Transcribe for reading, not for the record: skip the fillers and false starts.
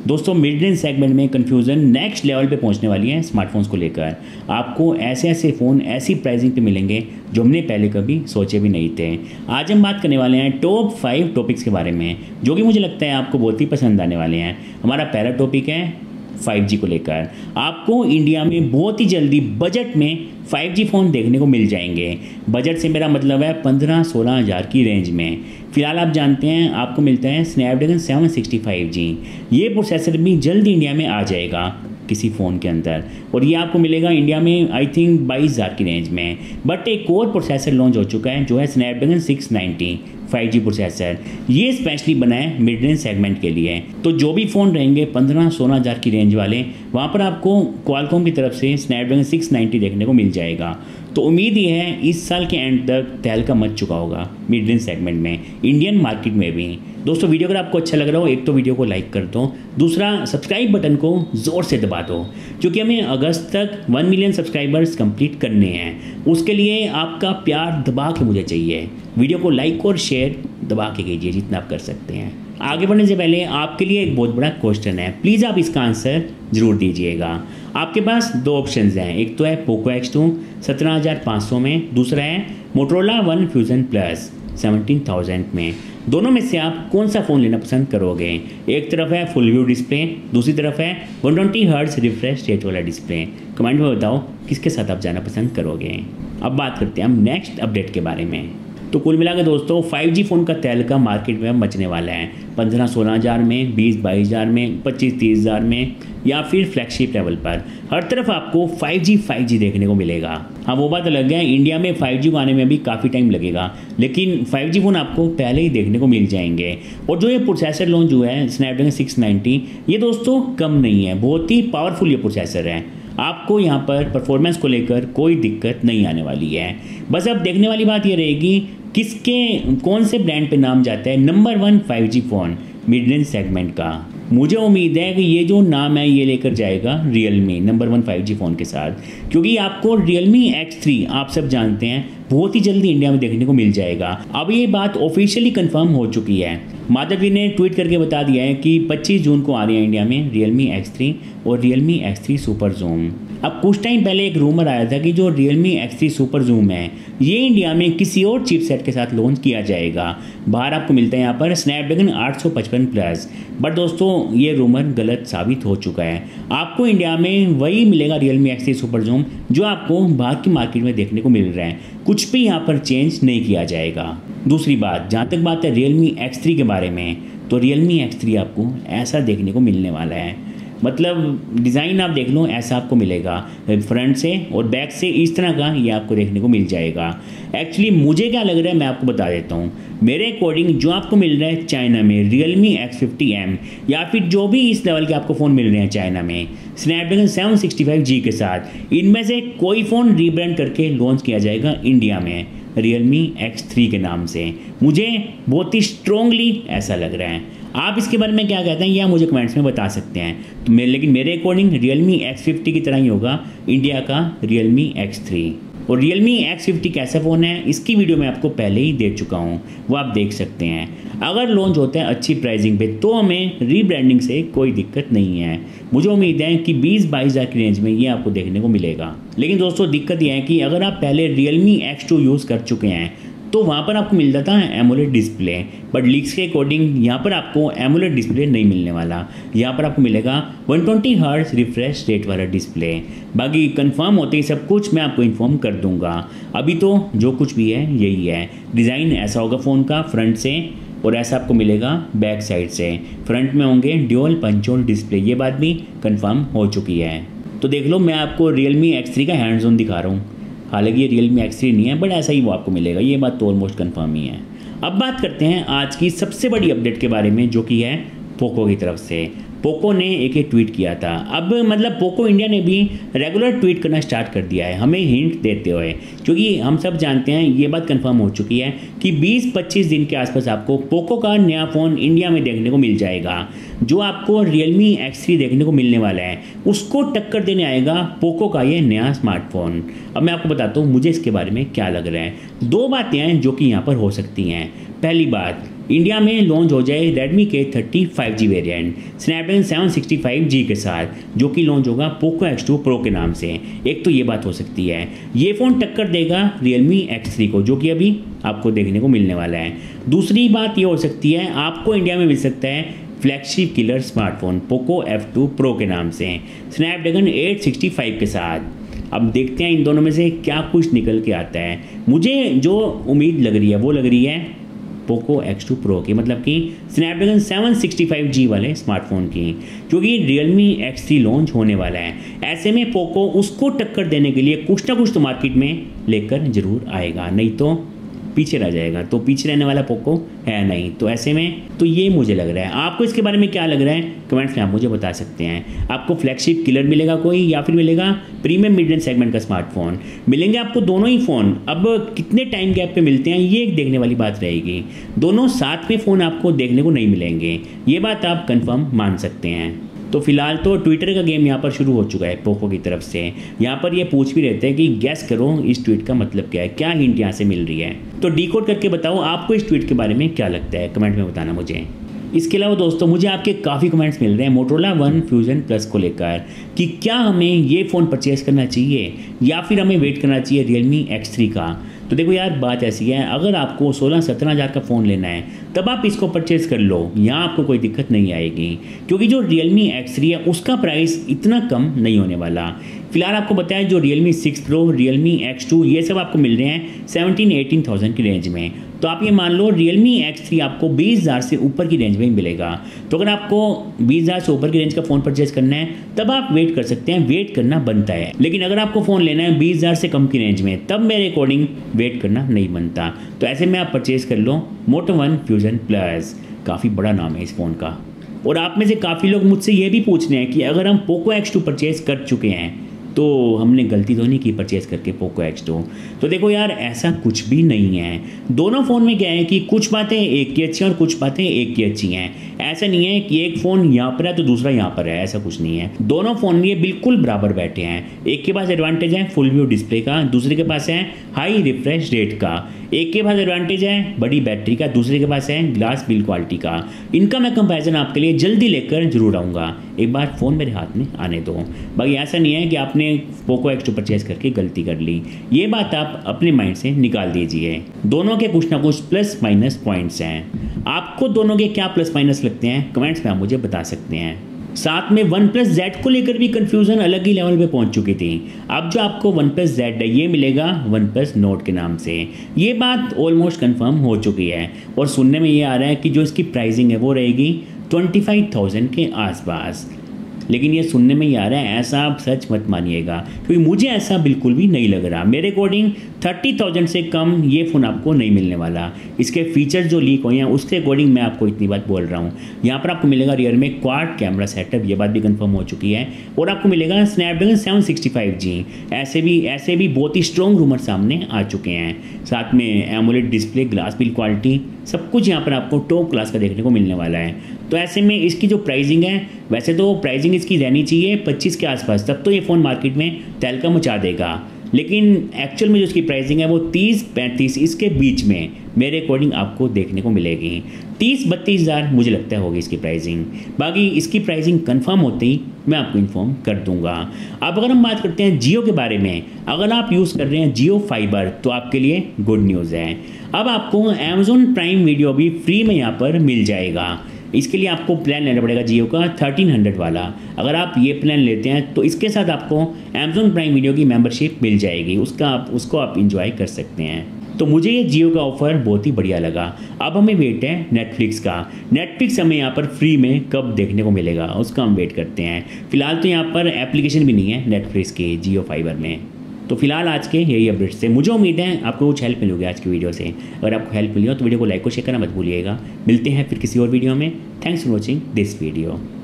दोस्तों mid range segment में confusion next level पे पहुंचने वाली है स्मार्टफोन्स को लेकर। आपको ऐसे ऐसे फ़ोन ऐसी प्राइसिंग पे मिलेंगे जो हमने पहले कभी सोचे भी नहीं थे। आज हम बात करने वाले हैं टॉप 5 टॉपिक्स के बारे में, जो कि मुझे लगता है आपको बहुत ही पसंद आने वाले हैं। हमारा पहला टॉपिक है 5G को लेकर। आपको इंडिया में बहुत ही जल्दी बजट में 5G फ़ोन देखने को मिल जाएंगे। बजट से मेरा मतलब है 15-16 हज़ार की रेंज में। फिलहाल आप जानते हैं आपको मिलता है स्नैपड्रैगन 765G। ये प्रोसेसर भी जल्द इंडिया में आ जाएगा किसी फ़ोन के अंदर, और ये आपको मिलेगा इंडिया में आई थिंक 22,000 की रेंज में। बट एक और प्रोसेसर लॉन्च हो चुका है जो है स्नैपड्रैगन 690 5G प्रोसेसर। ये स्पेशली बना है मिड रेंज सेगमेंट के लिए। तो जो भी फ़ोन रहेंगे 15-16 हज़ार की रेंज वाले, वहाँ पर आपको क्वालकॉम की तरफ से स्नैपड्रैगन 690 देखने को मिल जाएगा। तो उम्मीद ये है इस साल के एंड तक तहलका मच चुका होगा मिड रेंज सेगमेंट में, इंडियन मार्केट में भी। दोस्तों वीडियो अगर आपको अच्छा लग रहा हो, एक तो वीडियो को लाइक कर दो, दूसरा सब्सक्राइब बटन को ज़ोर से दबा दो, क्योंकि हमें अगस्त तक 1 मिलियन सब्सक्राइबर्स कंप्लीट करने हैं। उसके लिए आपका प्यार दबा के मुझे चाहिए। वीडियो को लाइक और शेयर दबा के कीजिए जितना आप कर सकते हैं। आगे बढ़ने से पहले आपके लिए एक बहुत बड़ा क्वेश्चन है, प्लीज़ आप इसका आंसर ज़रूर दीजिएगा। आपके पास 2 ऑप्शंस हैं, एक तो है पोको X2 17,500 में, दूसरा है मोटोरोला वन फ्यूज़न प्लस 17,000 में। दोनों में से आप कौन सा फ़ोन लेना पसंद करोगे? एक तरफ है फुल व्यू डिस्प्ले, दूसरी तरफ है 120 हर्ट्ज रिफ्रेश रेट वाला डिस्प्ले। कमेंट में बताओ किसके साथ आप जाना पसंद करोगे। अब बात करते हैं हम नेक्स्ट अपडेट के बारे में। तो कुल मिलाकर दोस्तों 5G फ़ोन का तहलका मार्केट में मचने वाला है। 15-16 हज़ार में, 20-22 हज़ार में, 25-30 हज़ार में, या फिर फ्लैगशिप लेवल पर हर तरफ आपको 5G देखने को मिलेगा। हाँ, वो बात अलग है, इंडिया में 5G को आने में भी काफ़ी टाइम लगेगा, लेकिन 5G फ़ोन आपको पहले ही देखने को मिल जाएंगे। और जो ये प्रोसेसर लॉन्च हुआ है स्नैपड्रैगन 690, ये दोस्तों कम नहीं है, बहुत ही पावरफुल ये प्रोसेसर है। आपको यहाँ पर परफॉर्मेंस को लेकर कोई दिक्कत नहीं आने वाली है। बस अब देखने वाली बात ये रहेगी कौन से ब्रांड पे नाम जाता है number 1 5G phone mid range segment का। मुझे उम्मीद है कि ये जो नाम है ये लेकर जाएगा Realme नंबर 1 5G फ़ोन के साथ, क्योंकि आपको Realme X3 आप सब जानते हैं बहुत ही जल्दी इंडिया में देखने को मिल जाएगा। अब ये बात ऑफिशियली कंफर्म हो चुकी है। माधव जी ने ट्वीट करके बता दिया है कि 25 जून को आ रही है इंडिया में Realme X3 और Realme X3 सुपर जूम। अब कुछ टाइम पहले एक रूमर आया था कि जो Realme X3 सुपर जूम है ये इंडिया में किसी और चिपसेट के साथ लॉन्च किया जाएगा। बाहर आपको मिलता है यहाँ पर स्नैपड्रैगन 855 प्लस। बट दोस्तों ये रूमर गलत साबित हो चुका है। आपको इंडिया में वही मिलेगा Realme X3 सुपर जूम जो आपको बाहर की मार्केट में देखने को मिल रहा है, कुछ भी यहाँ पर चेंज नहीं किया जाएगा। दूसरी बात, जहाँ तक बात है Realme X3 के बारे में, तो Realme X3 आपको ऐसा देखने को मिलने वाला है, मतलब डिज़ाइन आप देख लो ऐसा आपको मिलेगा, फ्रंट से और बैक से इस तरह का ये आपको देखने को मिल जाएगा। एक्चुअली मुझे क्या लग रहा है मैं आपको बता देता हूँ। मेरे अकॉर्डिंग जो आपको मिल रहा है चाइना में Realme X50M, या फिर जो भी इस लेवल के आपको फ़ोन मिल रहे हैं चाइना में स्नैपड्रैगन 765G के साथ, इनमें से कोई फ़ोन रीब्रांड करके लॉन्च किया जाएगा इंडिया में Realme X3 के नाम से। मुझे बहुत ही स्ट्रॉन्गली ऐसा लग रहा है। आप इसके बारे में क्या कहते हैं या मुझे कमेंट्स में बता सकते हैं। तो लेकिन मेरे अकॉर्डिंग Realme X50 की तरह ही होगा इंडिया का Realme X3। और Realme X50 कैसा फ़ोन है इसकी वीडियो मैं आपको पहले ही दे चुका हूँ, वो आप देख सकते हैं। अगर लॉन्च होता है अच्छी प्राइसिंग पे तो हमें रीब्रांडिंग से कोई दिक्कत नहीं है। मुझे उम्मीद है कि 20-22 हज़ार की रेंज में ये आपको देखने को मिलेगा। लेकिन दोस्तों दिक्कत यह है कि अगर आप पहले Realme X2 यूज़ कर चुके हैं तो वहाँ पर आपको मिल जाता है एमोलेड डिस्प्ले, बट लीक्स के अकॉर्डिंग यहाँ पर आपको एमोलेड डिस्प्ले नहीं मिलने वाला। यहाँ पर आपको मिलेगा 120 हर्ट्ज रिफ्रेश रेट वाला डिस्प्ले। बाकी कंफर्म होते ही सब कुछ मैं आपको इन्फॉर्म कर दूंगा। अभी तो जो कुछ भी है यही है। डिज़ाइन ऐसा होगा फ़ोन का फ्रंट से, और ऐसा आपको मिलेगा बैक साइड से। फ्रंट में होंगे ड्यूअल पंच होल डिस्प्ले, ये बात भी कंफर्म हो चुकी है। तो देख लो मैं आपको Realme X3 का हैंड्स ऑन दिखा रहा हूँ, हालांकि ये Realme X3 नहीं है बट ऐसा ही वो आपको मिलेगा, ये बात तो ऑलमोस्ट कंफर्म ही है। अब बात करते हैं आज की सबसे बड़ी अपडेट के बारे में, जो कि है पोको की तरफ से। पोको ने एक ट्वीट किया था। अब मतलब पोको इंडिया ने भी रेगुलर ट्वीट करना स्टार्ट कर दिया है हमें हिंट देते हुए, क्योंकि हम सब जानते हैं ये बात कंफर्म हो चुकी है कि 20-25 दिन के आसपास आपको पोको का नया फ़ोन इंडिया में देखने को मिल जाएगा। जो आपको Realme X3 देखने को मिलने वाला है उसको टक्कर देने आएगा पोको का ये नया स्मार्टफोन। अब मैं आपको बताता हूँ मुझे इसके बारे में क्या लग रहा है। 2 बातें हैं जो कि यहाँ पर हो सकती हैं। पहली बात, इंडिया में लॉन्च हो जाए Redmi K30 5G variant Snapdragon 765G के साथ, जो कि लॉन्च होगा Poco X2 Pro के नाम से। एक तो ये बात हो सकती है, ये फ़ोन टक्कर देगा Realme X3 को, जो कि अभी आपको देखने को मिलने वाला है। दूसरी बात ये हो सकती है, आपको इंडिया में मिल सकता है flagship killer smartphone Poco F2 Pro के नाम से स्नैपड्रैगन 865 के साथ। अब देखते हैं इन दोनों में से क्या कुछ निकल के आता है। मुझे जो उम्मीद लग रही है वो लग रही है Poco X2 Pro की, मतलब कि स्नैपड्रैगन 765G वाले स्मार्टफोन की, क्योंकि Realme X3 लॉन्च होने वाला है। ऐसे में Poco उसको टक्कर देने के लिए कुछ ना कुछ तो मार्केट में लेकर ज़रूर आएगा, नहीं तो पीछे रह जाएगा। तो पीछे रहने वाला Poco है नहीं, तो ऐसे में तो ये मुझे लग रहा है। आपको इसके बारे में क्या लग रहा है कमेंट्स में आप मुझे बता सकते हैं। आपको फ्लैगशिप किलर मिलेगा कोई, या फिर मिलेगा प्रीमियम मिड रेंज सेगमेंट का स्मार्टफोन? मिलेंगे आपको दोनों ही फ़ोन। अब कितने टाइम गैप पे मिलते हैं ये एक देखने वाली बात रहेगी। दोनों साथ में फ़ोन आपको देखने को नहीं मिलेंगे, ये बात आप कन्फर्म मान सकते हैं। तो फिलहाल तो ट्विटर का गेम यहाँ पर शुरू हो चुका है पोको की तरफ से। यहाँ पर ये पूछ भी रहते हैं कि गैस करो इस ट्वीट का मतलब क्या है, क्या हिंट यहाँ से मिल रही है। तो डिकोड करके बताओ आपको इस ट्वीट के बारे में क्या लगता है, कमेंट में बताना मुझे। इसके अलावा दोस्तों मुझे आपके काफ़ी कमेंट्स मिल रहे हैं मोटोरोला वन फ्यूजन प्लस को लेकर कि क्या हमें ये फ़ोन परचेज़ करना चाहिए या फिर हमें वेट करना चाहिए Realme X3 का। तो देखो यार, बात ऐसी है, अगर आपको 16-17 हज़ार का फ़ोन लेना है तब आप इसको परचेज़ कर लो, यहाँ आपको कोई दिक्कत नहीं आएगी, क्योंकि जो Realme X3 है उसका प्राइस इतना कम नहीं होने वाला। फिलहाल आपको बताया जो Realme 6 Pro, Realme X2 ये सब आपको मिल रहे हैं 17-18,000 की रेंज में। तो आप ये मान लो Realme X3 आपको 20,000 से ऊपर की रेंज में ही मिलेगा। तो अगर आपको 20,000 से ऊपर की रेंज का फ़ोन परचेज करना है तब आप वेट कर सकते हैं, वेट करना बनता है। लेकिन अगर आपको फ़ोन लेना है 20,000 से कम की रेंज में, तब मेरे अकॉर्डिंग वेट करना नहीं बनता। तो ऐसे में आप परचेज़ कर लो मोटो वन फ्यूजन प्लस। काफ़ी बड़ा नाम है इस फ़ोन का। और आप में से काफ़ी लोग मुझसे ये भी पूछ रहे हैं कि अगर हम Poco X2 परचेज़ कर चुके हैं तो हमने गलती तो नहीं की परचेज़ करके Poco X2। तो देखो यार, ऐसा कुछ भी नहीं है। दोनों फ़ोन में क्या है कि कुछ बातें एक की अच्छी हैं और कुछ बातें एक की अच्छी हैं। ऐसा नहीं है कि एक फ़ोन यहाँ पर है तो दूसरा यहाँ पर है, ऐसा कुछ नहीं है। दोनों फ़ोन ये बिल्कुल बराबर बैठे हैं। एक के पास एडवांटेज है फुल व्यू डिस्प्ले का, दूसरे के पास है हाई रिफ्रेश रेट का। एक के पास एडवांटेज है बड़ी बैटरी का, दूसरे के पास है ग्लास बिल्ड क्वालिटी का। इनका मैं कंपैरिजन आपके लिए जल्दी लेकर जरूर आऊँगा, एक बार फ़ोन मेरे हाथ में आने दो। बाकी ऐसा नहीं है कि आपने Poco X2 परचेज़ करके गलती कर ली, ये बात आप अपने माइंड से निकाल दीजिए। दोनों के कुछ ना कुछ प्लस माइनस पॉइंट्स हैं। आपको दोनों के क्या प्लस माइनस लगते हैं कमेंट्स में आप मुझे बता सकते हैं। साथ में OnePlus Z को लेकर भी कंफ्यूजन अलग ही लेवल पे पहुंच चुकी थी। अब जो आपको OnePlus Z है ये मिलेगा OnePlus Nord के नाम से, ये बात ऑलमोस्ट कंफर्म हो चुकी है। और सुनने में ये आ रहा है कि जो इसकी प्राइसिंग है वो रहेगी 25,000 के आसपास। लेकिन ये सुनने में ही आ रहा है, ऐसा आप सच मत मानिएगा, क्योंकि मुझे ऐसा बिल्कुल भी नहीं लग रहा। मेरे अकॉर्डिंग 30,000 से कम ये फ़ोन आपको नहीं मिलने वाला। इसके फीचर्स जो लीक हुए हैं उसके अकॉर्डिंग मैं आपको इतनी बात बोल रहा हूँ। यहाँ पर आपको मिलेगा रियर में क्वाड कैमरा सेटअप, ये बात भी कंफर्म हो चुकी है। और आपको मिलेगा स्नैपड्रैगन 765G। ऐसे भी बहुत ही स्ट्रॉन्ग रूमर सामने आ चुके हैं। साथ में AMOLED display, glass build quality, सब कुछ यहाँ पर आपको टॉप क्लास का देखने को मिलने वाला है। तो ऐसे में इसकी जो प्राइसिंग है, वैसे तो प्राइसिंग इसकी रहनी चाहिए 25 के आसपास, तब तो ये फ़ोन मार्केट में तहलका मचा देगा। लेकिन एक्चुअल में जो इसकी प्राइसिंग है वो 30-35 इसके बीच में मेरे अकॉर्डिंग आपको देखने को मिलेगी। 30-32 हज़ार मुझे लगता है होगी इसकी प्राइसिंग। बाकी इसकी प्राइसिंग कंफर्म होते ही मैं आपको इन्फॉर्म कर दूंगा। अब अगर हम बात करते हैं जियो के बारे में, अगर आप यूज़ कर रहे हैं जियो फाइबर तो आपके लिए गुड न्यूज़ है। अब आपको Amazon प्राइम वीडियो भी फ्री में यहाँ पर मिल जाएगा। इसके लिए आपको प्लान लेना पड़ेगा जियो का 1300 वाला। अगर आप ये प्लान लेते हैं तो इसके साथ आपको Amazon प्राइम वीडियो की मेंबरशिप मिल जाएगी, उसको आप इंजॉय कर सकते हैं। तो मुझे ये जियो का ऑफर बहुत ही बढ़िया लगा। अब हमें वेट है नेटफ्लिक्स का। नेटफ्लिक्स हमें यहाँ पर फ्री में कब देखने को मिलेगा उसका हम वेट करते हैं। फिलहाल तो यहाँ पर एप्लीकेशन भी नहीं है नेटफ्लिक्स के जियो फाइबर में। तो फिलहाल आज के यही अपडेट्स थे। मुझे उम्मीद है आपको कुछ हेल्प मिलेगी आज की वीडियो से। अगर आपको हेल्प मिली हो तो वीडियो को लाइक और शेयर करना मत भूलिएगा। मिलते हैं फिर किसी और वीडियो में। Thanks for watching this video.